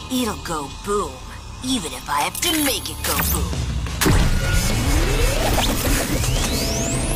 It'll go boom, even if I have to make it go boom.